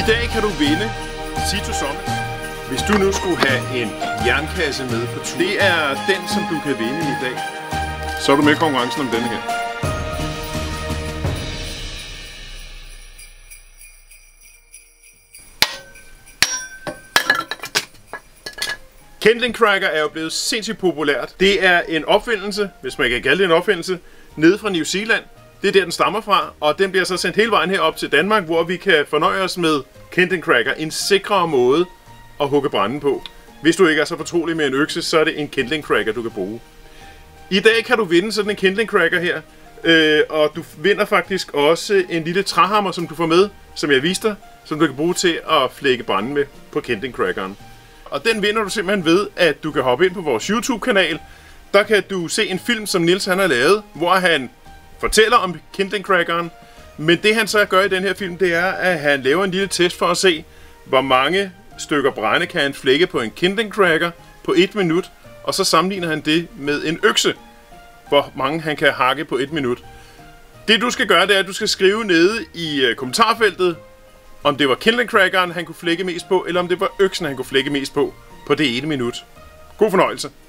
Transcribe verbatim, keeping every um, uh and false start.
dag kan du vinde Cito Summit. Hvis du nu skulle have en jernkasse med på tur, det er den, som du kan vinde i dag. Så er du med i konkurrencen om denne her. Kindling Cracker er jo blevet sindssygt populært. Det er en opfindelse, hvis man kan kalde det en opfindelse, nede fra New Zealand. Det er der, den stammer fra, og den bliver så sendt hele vejen herop til Danmark, hvor vi kan fornøje os med Kindling Cracker. En sikrere måde at hugge branden på. Hvis du ikke er så fortrolig med en økse, så er det en Kindling Cracker, du kan bruge. I dag kan du vinde sådan en Kindling Cracker her, øh, og du vinder faktisk også en lille træhammer, som du får med, som jeg viste dig, som du kan bruge til at flække branden med på Kindling Crackeren. Og den vinder du simpelthen ved, at du kan hoppe ind på vores YouTube-kanal. Der kan du se en film, som Niels han har lavet, hvor han fortæller om Kindling Crackeren. Men det han så gør i den her film, det er, at han laver en lille test for at se, hvor mange stykker brænde kan han flække på en Kindling Cracker på et minut. Og så sammenligner han det med en økse, hvor mange han kan hakke på et minut. Det du skal gøre, det er, at du skal skrive nede i kommentarfeltet, om det var Kindling Crackeren, han kunne flække mest på, eller om det var øksen, han kunne flække mest på, på det ene minut. God fornøjelse.